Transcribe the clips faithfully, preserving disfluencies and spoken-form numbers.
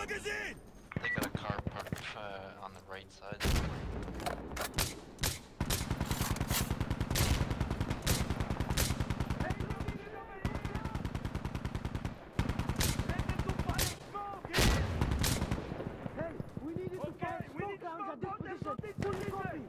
They got a car parked uh, on the right side. Hey, we need you to fire smoke rounds at this position. Fully copy.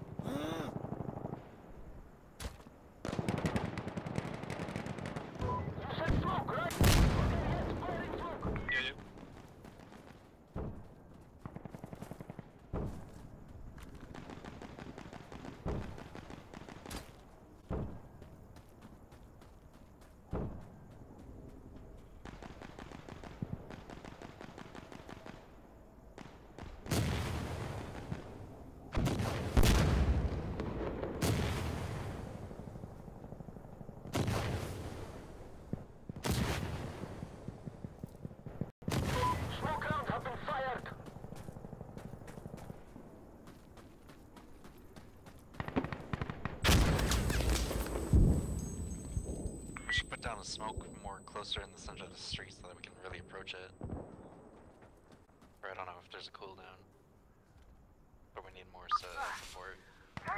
We should put down a smoke more closer in the center of the street so that we can really approach it. Or I don't know if there's a cooldown. But we need more so support. I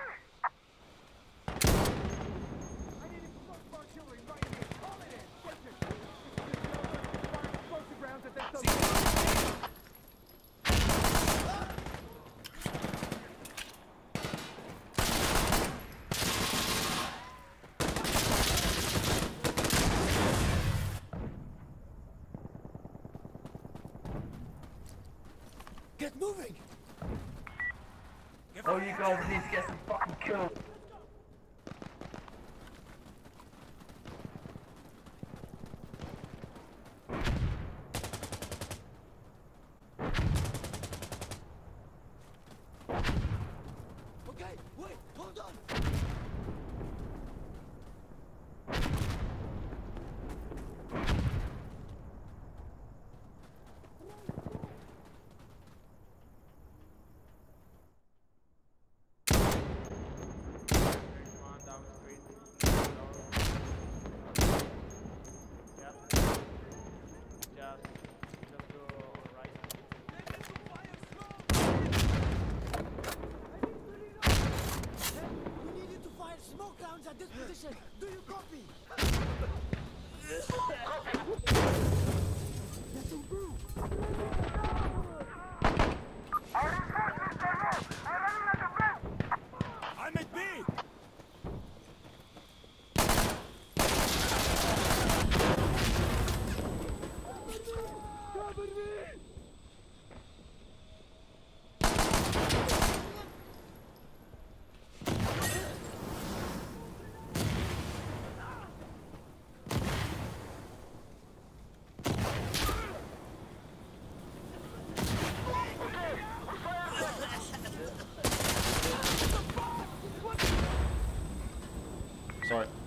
need explosive artillery right here. Call it in. Listen. Fire explosive rounds at this location. Get moving! Oh, you guys need to get some fucking kills. Okay, wait, hold on! Smoke rounds at this position. Do you copy? Let's improve. I'm at B. Cover me. Sorry.